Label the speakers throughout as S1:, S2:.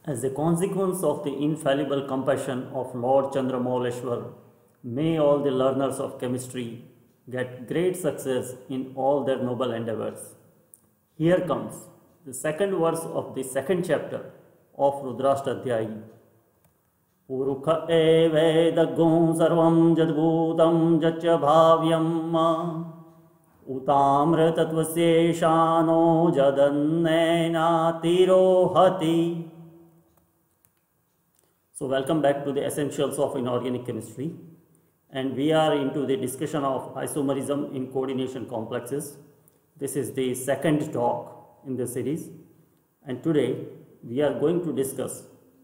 S1: As a consequence of the infallible compassion of Lord Chandramouleshwar, may all the learners of chemistry get great success in all their noble endeavors. Here comes the second verse of the second chapter of Rudrashtadhyayi. Purukha evedagum sarvam jadbhutam jaccha bhavyam utamratatvaseshano jadannena tirohati. So welcome back to the essentials of inorganic chemistry, and we are into the discussion of isomerism in coordination complexes. This is the second talk in the series, and today we are going to discuss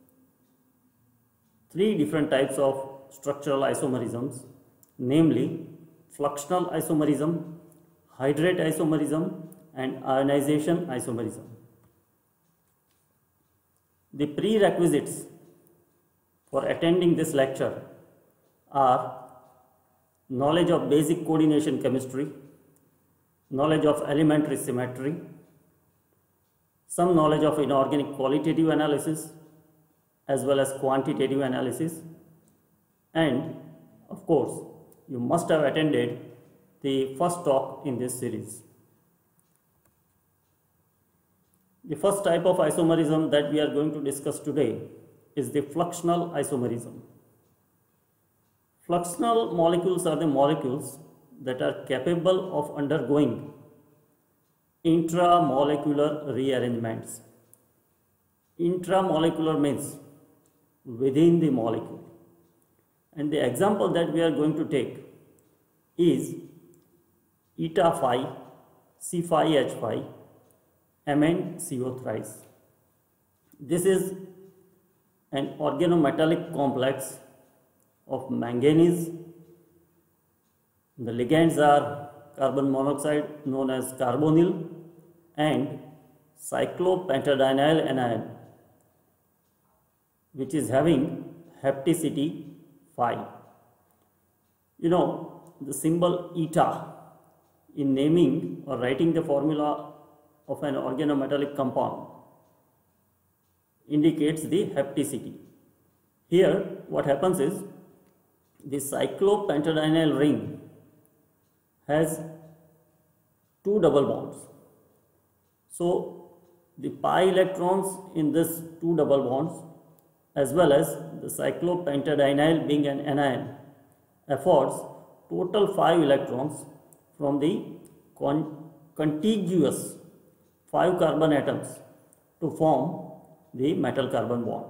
S1: three different types of structural isomerisms, namely fluxional isomerism, hydrate isomerism, and ionization isomerism. The prerequisites for attending this lecture are knowledge of basic coordination chemistry, knowledge of elementary symmetry, some knowledge of inorganic qualitative analysis as well as quantitative analysis, and of course you must have attended the first talk in this series. The first type of isomerism that we are going to discuss today is the fluxional isomerism. Fluxional molecules are the molecules that are capable of undergoing intramolecular rearrangements. Intramolecular means within the molecule. And the example that we are going to take is eta phi C5H5 MnCO thrice. This is an organometallic complex of manganese. The ligands are carbon monoxide known as carbonyl and cyclopentadienyl anion, which is having hapticity phi. You know, the symbol eta in naming or writing the formula of an organometallic compound indicates the hapticity. Here what happens is the cyclopentadienyl ring has two double bonds. So the pi electrons in this two double bonds as well as the cyclopentadienyl being an anion affords total 5 electrons from the contiguous 5 carbon atoms to form the metal carbon bond.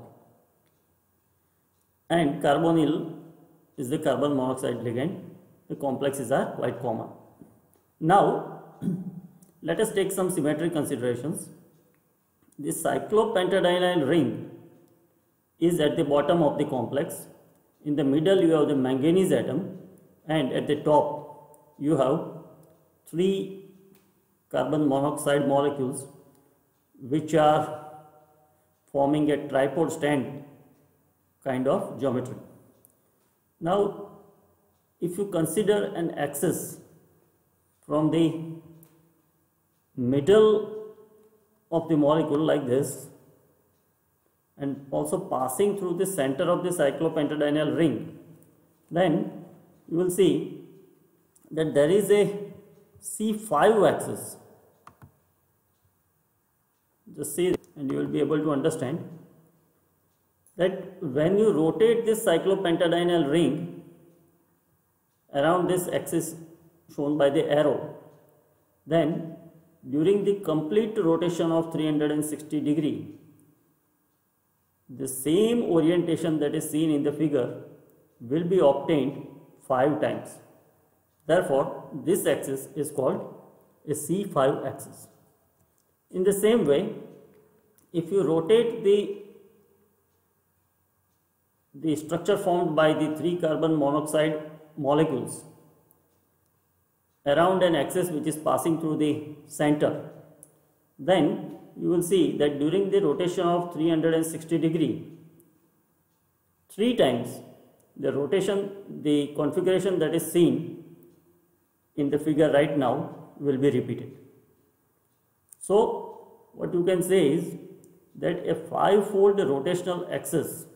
S1: And carbonyl is the carbon monoxide ligand. The complexes are quite common. Now let us take some symmetry considerations. The cyclopentadienyl ring is at the bottom of the complex. In the middle you have the manganese atom, and at the top you have 3 carbon monoxide molecules which are forming a tripod stand kind of geometry. Now if you consider an axis from the middle of the molecule like this and also passing through the center of the cyclopentadienyl ring, then you will see that there is a C5 axis. Just see and you will be able to understand that when you rotate this cyclopentadienyl ring around this axis shown by the arrow, then during the complete rotation of 360 degree, the same orientation that is seen in the figure will be obtained 5 times. Therefore, this axis is called a C5 axis. In the same way, if you rotate the structure formed by the 3 carbon monoxide molecules around an axis which is passing through the center, then you will see that during the rotation of 360 degree, 3 times the rotation, the configuration that is seen in the figure right now will be repeated. So what you can say is that a 5-fold rotational axis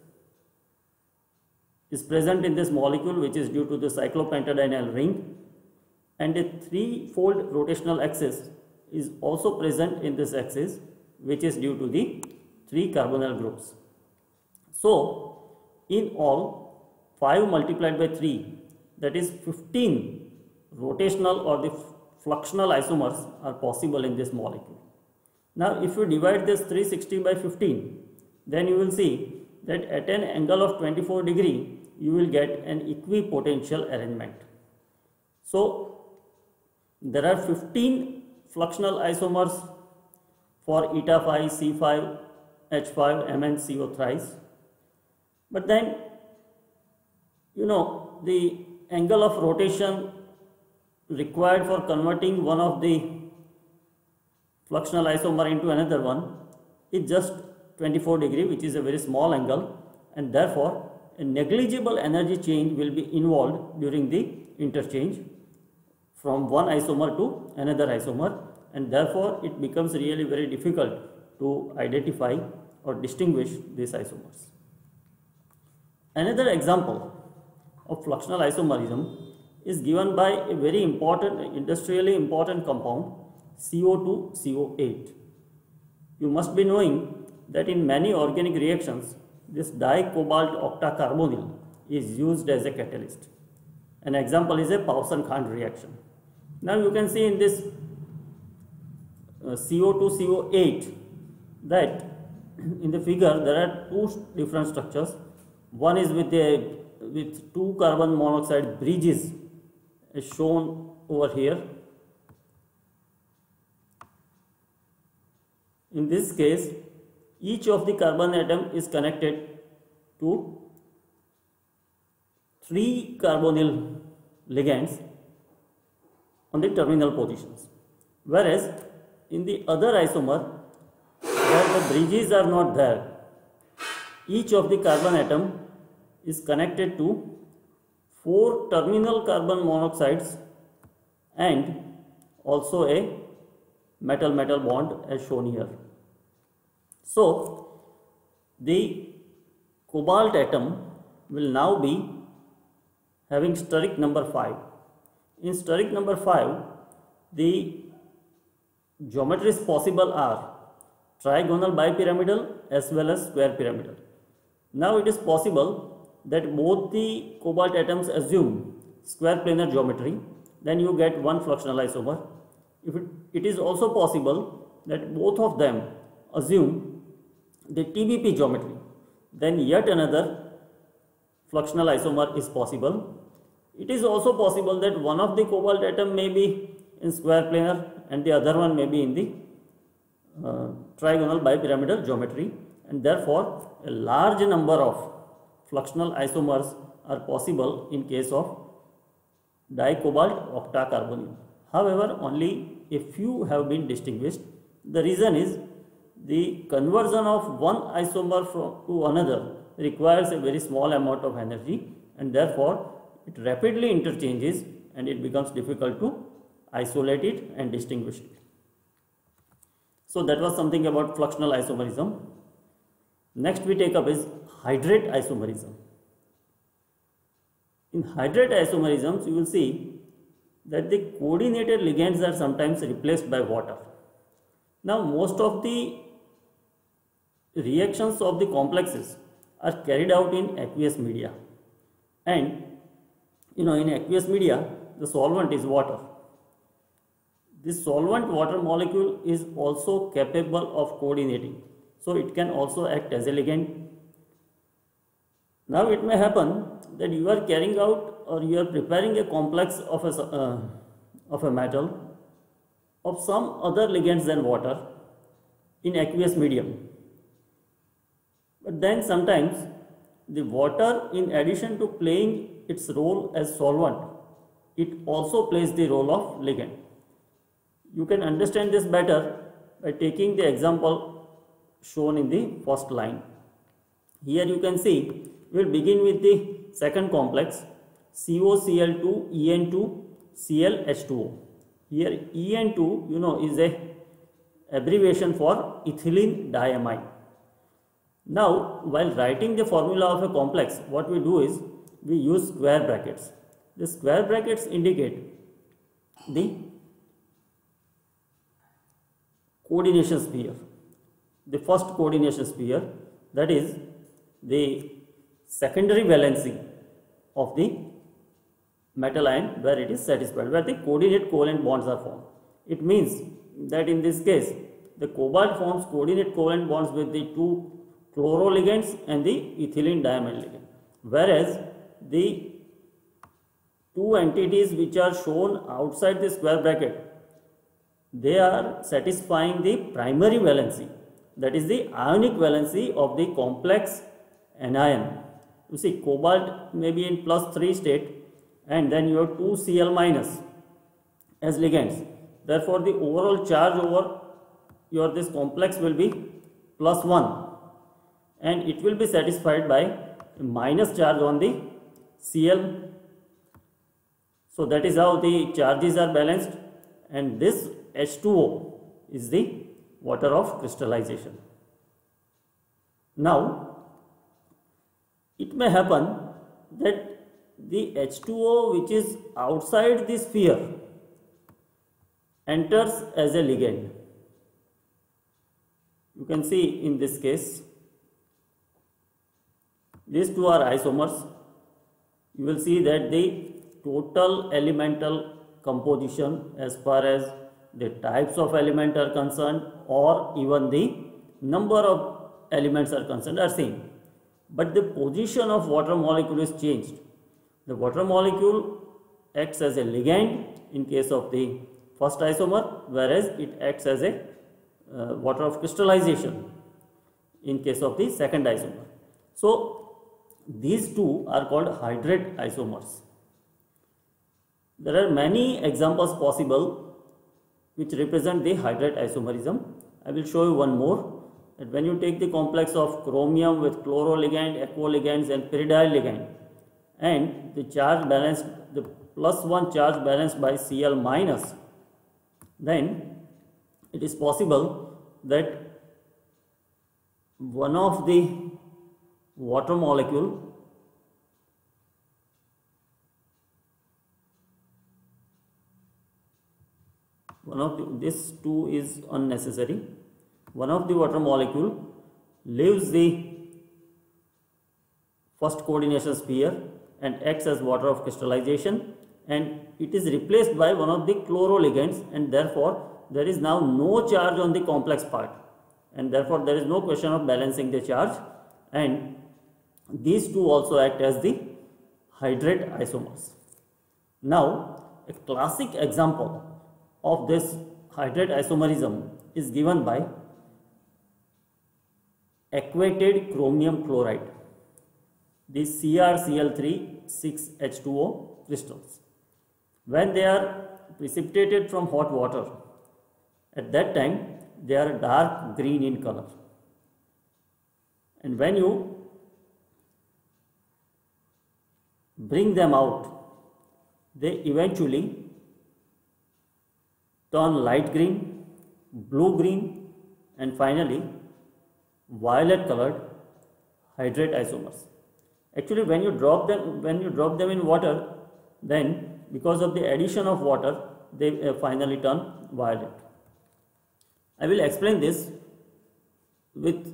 S1: is present in this molecule, which is due to the cyclopentadienyl ring, and a 3-fold rotational axis is also present in this axis, which is due to the 3 carbonyl groups. So in all, 5 multiplied by 3, that is 15 rotational or the fluxional isomers are possible in this molecule. Now if you divide this 360 by 15, then you will see that at an angle of 24 degree you will get an equipotential arrangement. So there are 15 fluxional isomers for eta 5, C5, H5, Mn, CO thrice. But then, you know, the angle of rotation required for converting one of the fluxional isomer into another one is just 24 degree, which is a very small angle, and therefore a negligible energy change will be involved during the interchange from one isomer to another isomer, and therefore it becomes really very difficult to identify or distinguish these isomers. Another example of fluxional isomerism is given by a very important, industrially important compound, CO2CO8. You must be knowing that in many organic reactions, this dicobalt octacarbonyl is used as a catalyst. An example is a Pauson-Khand reaction. Now you can see in this CO2CO8 that in the figure there are 2 different structures. One is with 2 carbon monoxide bridges as shown over here. In this case, each of the carbon atom is connected to 3 carbonyl ligands on the terminal positions, whereas in the other isomer where the bridges are not there, each of the carbon atom is connected to 4 terminal carbon monoxides and also a metal-metal bond as shown here. So the cobalt atom will now be having steric number 5. In steric number 5, the geometries possible are trigonal bipyramidal as well as square pyramidal. Now it is possible that both the cobalt atoms assume square planar geometry, then you get one fluxional isomer. If it is also possible that both of them assume the TBP geometry, then yet another fluxional isomer is possible. It is also possible that one of the cobalt atom may be in square planar and the other one may be in the trigonal bipyramidal geometry, and therefore a large number of fluxional isomers are possible in case of dicobalt octacarbonyl. However, only a few have been distinguished. The reason is the conversion of one isomer to another requires a very small amount of energy, and therefore it rapidly interchanges and it becomes difficult to isolate it and distinguish it. So that was something about fluxional isomerism. Next we take up is hydrate isomerism. In hydrate isomerisms, you will see that the coordinated ligands are sometimes replaced by water. Now most of the reactions of the complexes are carried out in aqueous media, and in aqueous media the solvent is water. This solvent water molecule is also capable of coordinating, so it can also act as a ligand. Now it may happen that you are carrying out or you are preparing a complex of a metal of some other ligands than water in aqueous medium. But then sometimes the water, in addition to playing its role as solvent, it also plays the role of ligand. You can understand this better by taking the example shown in the first line. Here you can see we will begin with the second complex, COCl2 En2 ClH2O. Here En2 is a abbreviation for ethylene diamine. Now, while writing the formula of a complex, what we do is we use square brackets. The square brackets indicate the coordination sphere. The first coordination sphere, that is the secondary valency of the metal ion where it is satisfied, where the coordinate covalent bonds are formed. It means that in this case, the cobalt forms coordinate covalent bonds with the two chloro ligands and the ethylene diamide ligand, whereas the two entities which are shown outside the square bracket, they are satisfying the primary valency, that is the ionic valency of the complex anion. You see, cobalt may be in +3 state, and then you have 2 Cl minus as ligands. Therefore, the overall charge over your this complex will be +1, and it will be satisfied by a minus charge on the Cl. So that is how the charges are balanced, and this H2O is the water of crystallization. Now, it may happen that the H2O which is outside the sphere enters as a ligand. You can see in this case, these two are isomers. You will see that the total elemental composition as far as the types of element are concerned, or even the number of elements are concerned, are same. But the position of water molecule is changed. The water molecule acts as a ligand in case of the first isomer, whereas it acts as a water of crystallization in case of the second isomer. So these two are called hydrate isomers. There are many examples possible which represent the hydrate isomerism. I will show you one more, that when you take the complex of chromium with chloro ligand, aquo ligands and pyridyl ligand, and the charge balanced, the +1 charge balanced by Cl minus, then it is possible that one of the water molecule this 2 is unnecessary. One of the water molecule leaves the first coordination sphere and acts as water of crystallization, and it is replaced by one of the chloro ligands, and therefore there is now no charge on the complex part, and therefore there is no question of balancing the charge, and these two also act as the hydrate isomers. Now, a classic example of this hydrate isomerism is given by aquated chromium chloride, the CrCl3 6H2O crystals. When they are precipitated from hot water, at that time they are dark green in color, and when you bring them out, they eventually turn light green, blue green, and finally violet colored hydrate isomers. Actually, when you drop them in water, then because of the addition of water, they finally turn violet. I will explain this with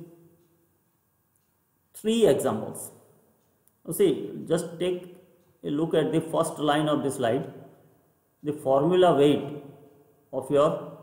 S1: 3 examples. Now see, just take a look at the first line of the slide, the formula weight of your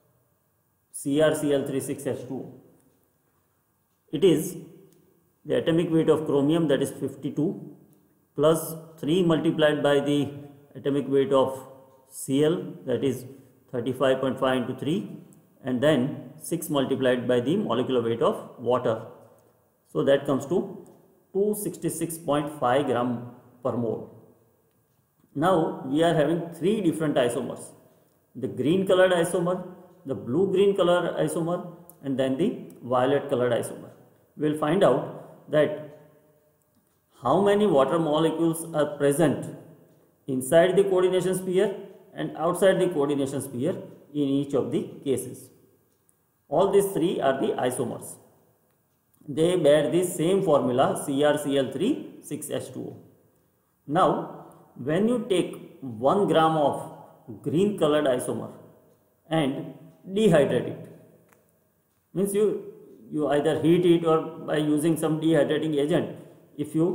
S1: CrCl3 6H2O. It is the atomic weight of chromium, that is 52, plus 3 multiplied by the atomic weight of Cl, that is 35.5 into 3, and then 6 multiplied by the molecular weight of water. So that comes to 266.5 gram per mole. Now we are having 3 different isomers: the green colored isomer, the blue green colored isomer, and then the violet colored isomer. We will find out that how many water molecules are present inside the coordination sphere and outside the coordination sphere in each of the cases. All these 3 are the isomers. they bear the same formula CrCl3 6H2O. Now when you take 1 gram of green colored isomer and dehydrate it, means you either heat it or by using some dehydrating agent, if you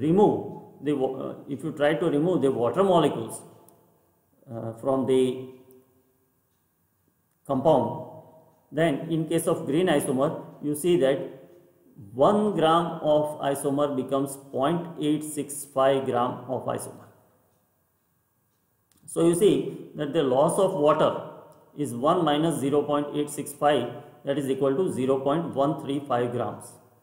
S1: try to remove the water molecules from the compound, then in case of green isomer you see that 1 gram of isomer becomes 0.865 gram of isomer. So you see that the loss of water is 1 minus 0.865, that is equal to 0.135 grams.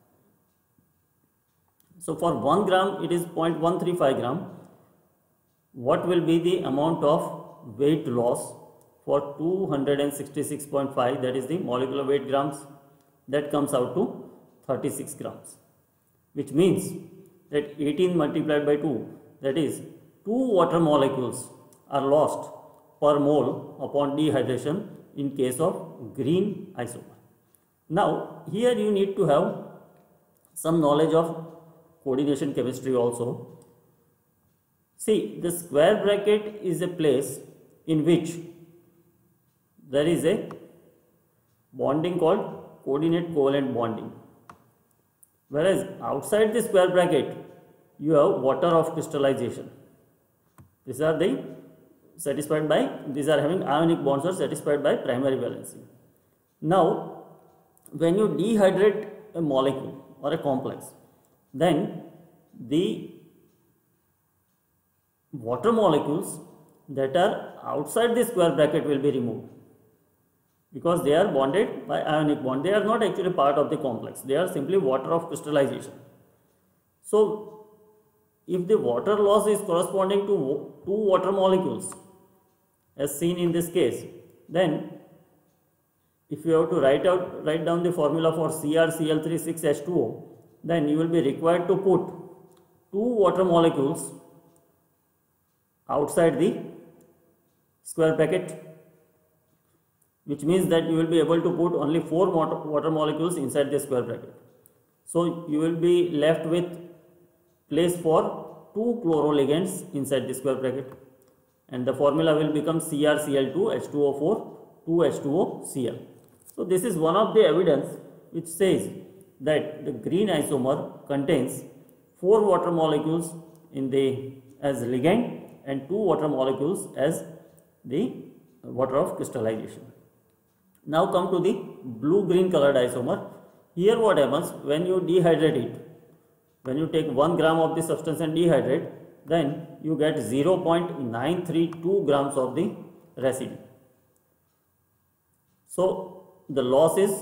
S1: So for 1 gram it is 0.135 gram. What will be the amount of weight loss for 266.5, that is the molecular weight grams? That comes out to 36 grams, which means that 18 multiplied by 2, that is 2 water molecules are lost per mole upon dehydration in case of green isomer. Now here you need to have some knowledge of coordination chemistry also. See, the square bracket is a place in which there is a bonding called coordinate covalent bonding, whereas outside the square bracket you have water of crystallization. These are having ionic bonds or satisfied by primary valency. Now when you dehydrate a molecule or a complex, then the water molecules that are outside the square bracket will be removed, because they are bonded by ionic bond. They are not actually part of the complex, they are simply water of crystallization. So if the water loss is corresponding to 2 water molecules as seen in this case, then if you have to write down the formula for CrCl3 6H2O, then you will be required to put 2 water molecules outside the square bracket, which means that you will be able to put only 4 water molecules inside the square bracket. So you will be left with place for 2 chloroligands inside the square bracket, and the formula will become CrCl2 H2O4 2H2OCl. So this is one of the evidence which says that the green isomer contains 4 water molecules as ligand and 2 water molecules as the water of crystallization. Now come to the blue-green colored isomer. Here what happens, when you dehydrate it, when you take 1 gram of the substance and dehydrate, then you get 0.932 grams of the residue. So the loss is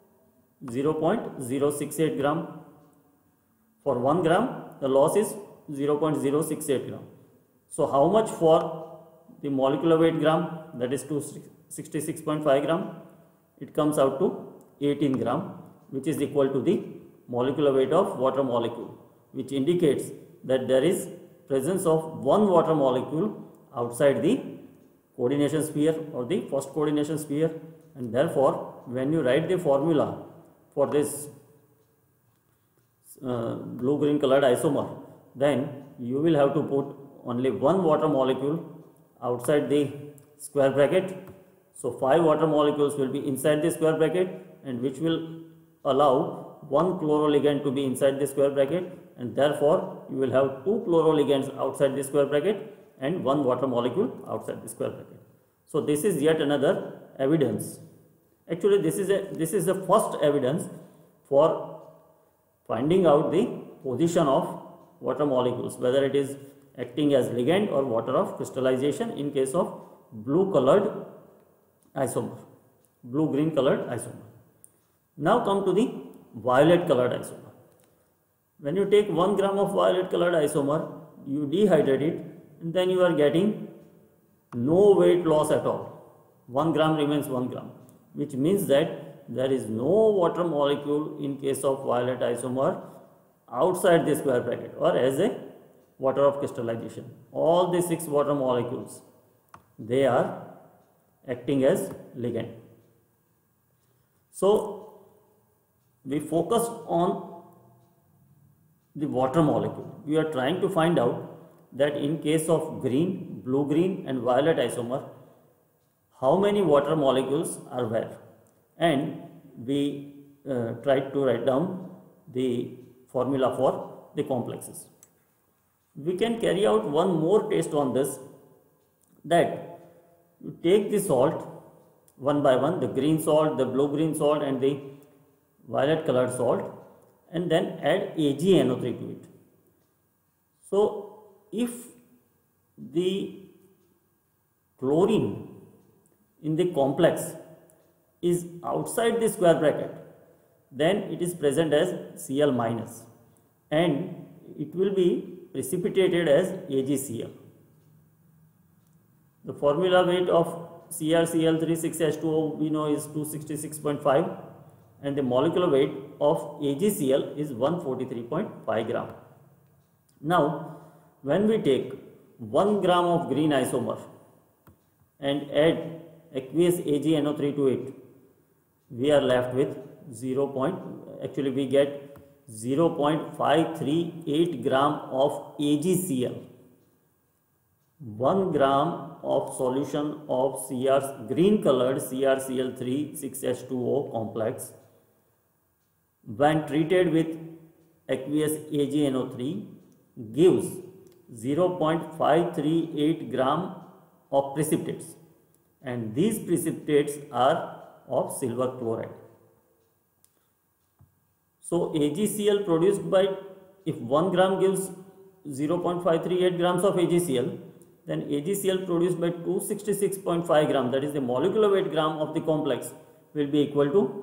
S1: 0.068 gram. For 1 gram the loss is 0.068 gram. So how much for the molecular weight gram, that is 266.5 gram? It comes out to 18 gram, which is equal to the molecular weight of water molecule, which indicates that there is presence of 1 water molecule outside the coordination sphere or the first coordination sphere, and therefore when you write the formula for this blue-green colored isomer, then you will have to put only 1 water molecule outside the square bracket. So 5 water molecules will be inside the square bracket, and which will allow 1 chloroligand to be inside the square bracket, and therefore you will have 2 chloroligands outside the square bracket and 1 water molecule outside the square bracket. So this is yet another evidence. Actually this is the first evidence for finding out the position of water molecules, whether it is acting as ligand or water of crystallization in case of blue colored isomer, blue green colored isomer. Now come to the violet colored isomer. When you take 1 gram of violet colored isomer, you dehydrate it, and then you are getting no weight loss at all. 1 gram remains 1 gram, which means that there is no water molecule in case of violet isomer outside the square bracket or as a water of crystallization. All the 6 water molecules, they are acting as ligand. So we focused on the water molecule. We are trying to find out that in case of green, blue-green and violet isomer, how many water molecules are where, and we tried to write down the formula for the complexes. We can carry out one more test on this, that you take the salt one by one, the green salt, the blue-green salt and the violet colored salt, and then add AgNO3 to it. So if the chlorine in the complex is outside the square bracket, then it is present as Cl minus and it will be precipitated as AgCl. The formula weight of CrCl3 we know is 266.5 and the molecular weight of AgCl is 143.5 gram. Now when we take 1 gram of green isomer and add aqueous AgNO3 to it, we are left with we get 0.538 gram of AgCl. 1 gram of solution of green colored CrCl3 complex when treated with aqueous AgNO3 gives 0.538 gram of precipitates, and these precipitates are of silver chloride. So AgCl produced by, if 1 gram gives 0.538 grams of AgCl, then AgCl produced by 266.5 gram, that is the molecular weight gram of the complex, will be equal to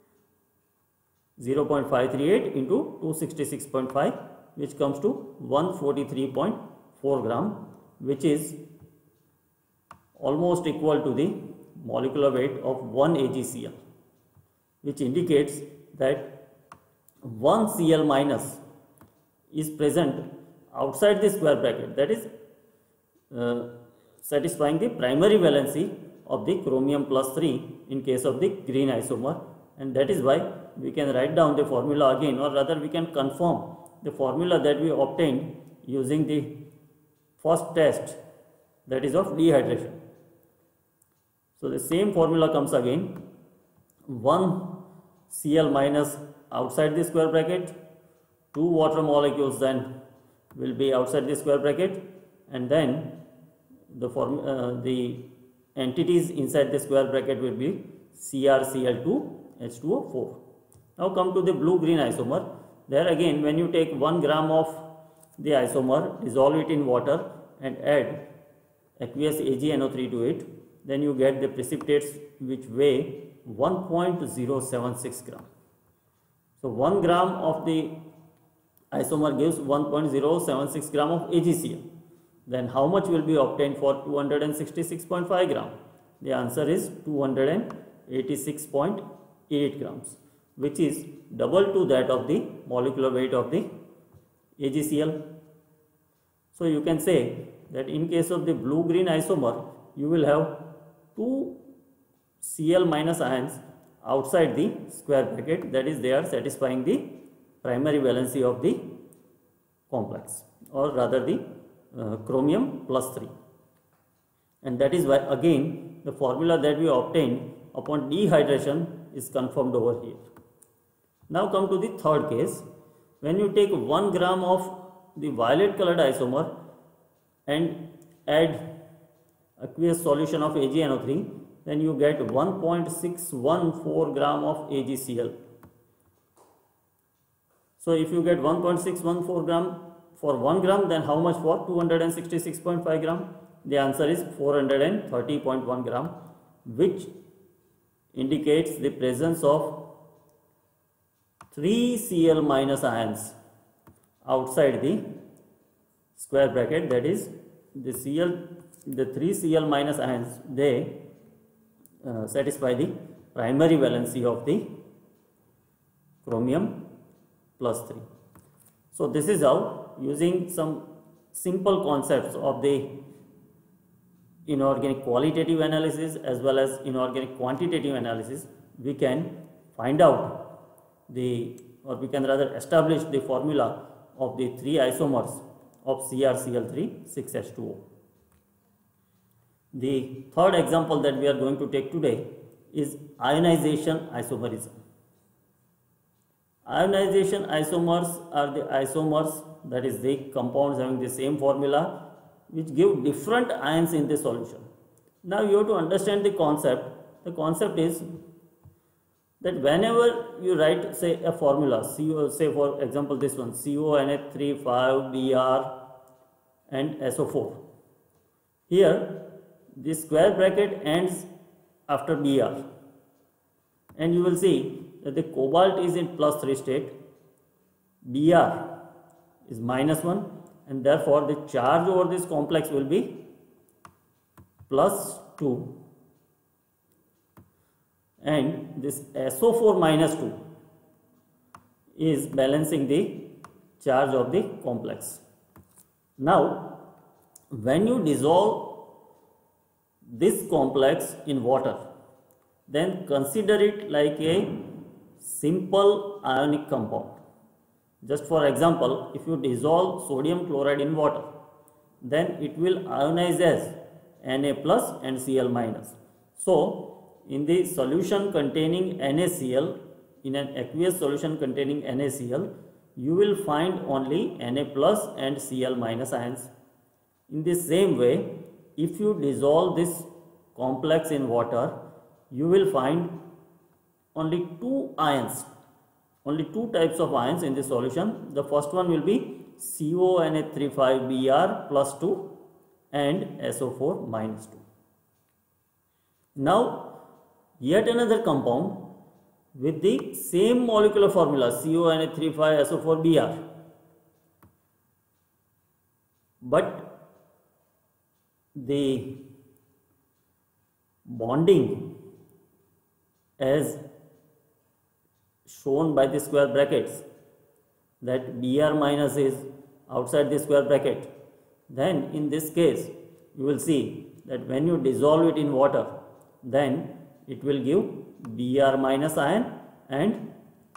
S1: 0.538 into 266.5, which comes to 143.4 gram, which is almost equal to the molecular weight of 1 AgCl, which indicates that 1 Cl minus is present outside the square bracket, that is satisfying the primary valency of the chromium plus 3 in case of the green isomer, and that is why we can write down the formula again, or rather we can confirm the formula that we obtained using the first test, that is of dehydration. So the same formula comes again, 1 Cl minus outside the square bracket, 2 water molecules then will be outside the square bracket, and then the entities inside the square bracket will be CrCl2 H2O4. Now come to the blue-green isomer. There again, when you take 1 gram of the isomer, dissolve it in water and add aqueous AgNO3 to it, then you get the precipitates which weigh 1.076 gram. So 1 gram of the isomer gives 1.076 gram of AgCl. Then how much will be obtained for 266.5 gram? The answer is 286.8 grams, which is double to that of the molecular weight of the AgCl. So you can say that in case of the blue-green isomer, you will have 2 Cl minus ions outside the square bracket, that is they are satisfying the primary valency of the complex, or rather the chromium plus 3, and that is why again the formula that we obtained upon dehydration is confirmed over here. Now come to the third case. When you take 1 gram of the violet colored isomer and add aqueous solution of AgNO3, then you get 1.614 gram of AgCl. So if you get 1.614 gram for 1 gram, then how much for 266.5 gram? The answer is 430.1 gram, which indicates the presence of 3 Cl minus ions outside the square bracket, that is the 3 Cl minus ions, they satisfy the primary valency of the chromium plus 3. So this is how, using some simple concepts of the inorganic qualitative analysis as well as inorganic quantitative analysis, we can find out or we can rather establish the formula of the 3 isomers of CrCl3 6H2O. The third example that we are going to take today is ionization isomerism. Ionization isomers are the isomers, that is the compounds having the same formula which give different ions in the solution. Now you have to understand the concept. The concept is that whenever you write, say, a formula, CO, say for example this one, CONH3 5Br and SO4. Here the square bracket ends after Br, and you will see that the cobalt is in +3 state, Br is -1, and therefore the charge over this complex will be +2, and this SO4 -2 is balancing the charge of the complex. Now when you dissolve this complex in water, then consider it like a simple ionic compound. Just for example, if you dissolve sodium chloride in water, then it will ionize as Na plus and Cl minus. So in the solution containing NaCl, in an aqueous solution containing NaCl, you will find only Na plus and Cl minus ions. In the same way, if you dissolve this complex in water, you will find only two ions, only two types of ions in the solution. The first one will be CONH3 Br +2 and SO4 -2. Now yet another compound with the same molecular formula CONH3 SO4 Br, but the bonding as shown by the square brackets, that Br minus is outside the square bracket, then in this case you will see that when you dissolve it in water, then it will give Br minus ion and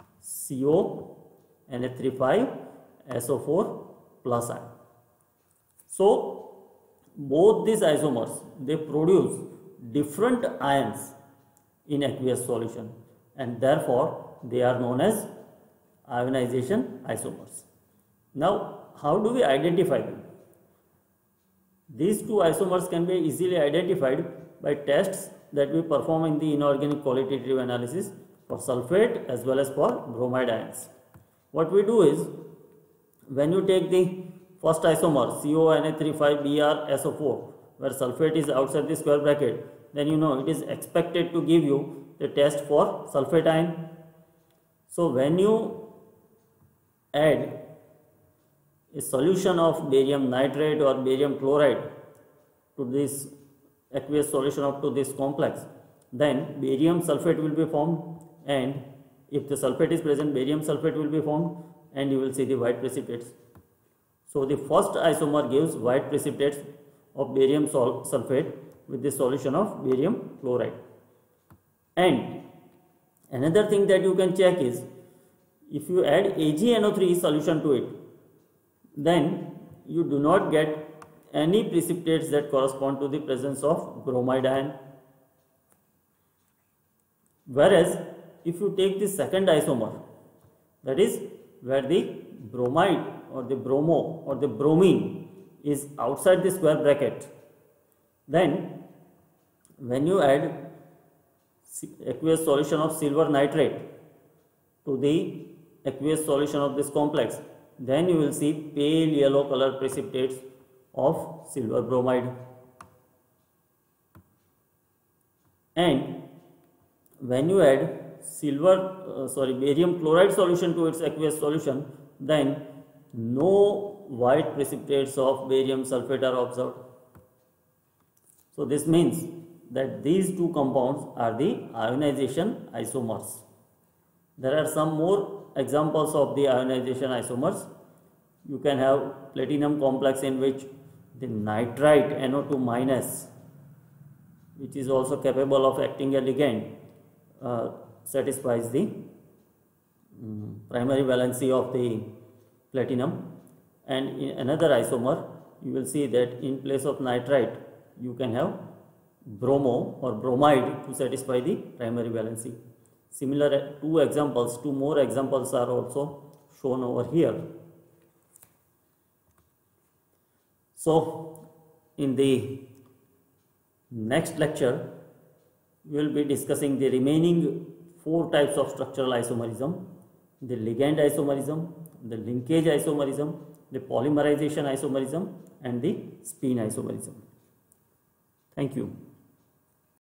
S1: CONH3 SO4 plus ion. So both these isomers, they produce different ions in aqueous solution, and therefore they are known as ionization isomers. Now how do we identify them? These two isomers can be easily identified by tests that we perform in the inorganic qualitative analysis for sulfate as well as for bromide ions. What we do is, when you take the first isomer CONH3 Br SO4, where sulfate is outside the square bracket, then you know it is expected to give you the test for sulfate ion. So when you add a solution of barium nitrate or barium chloride to this aqueous solution up to this complex, then barium sulfate will be formed, and if the sulfate is present, barium sulfate will be formed, and you will see the white precipitates. So the first isomer gives white precipitates of barium sulfate with the solution of barium chloride. And another thing that you can check is, if you add AgNO3 solution to it, then you do not get any precipitates that correspond to the presence of bromide ion. Whereas if you take the second isomer, that is where the bromide or the bromo or the bromine is outside the square bracket, then when you add aqueous solution of silver nitrate to the aqueous solution of this complex, then you will see pale yellow color precipitates of silver bromide. And when you add barium chloride solution to its aqueous solution, then no white precipitates of barium sulfate are observed. So this means that these two compounds are the ionization isomers. There are some more examples of the ionization isomers. You can have platinum complex in which the nitrite NO2 minus, which is also capable of acting a ligand, satisfies the primary valency of the platinum, and in another isomer you will see that in place of nitrite you can have bromo or bromide to satisfy the primary valency. Similar two more examples are also shown over here. So in the next lecture we will be discussing the remaining 4 types of structural isomerism: the ligand isomerism, the linkage isomerism, the polymerization isomerism, and the spin isomerism. Thank you.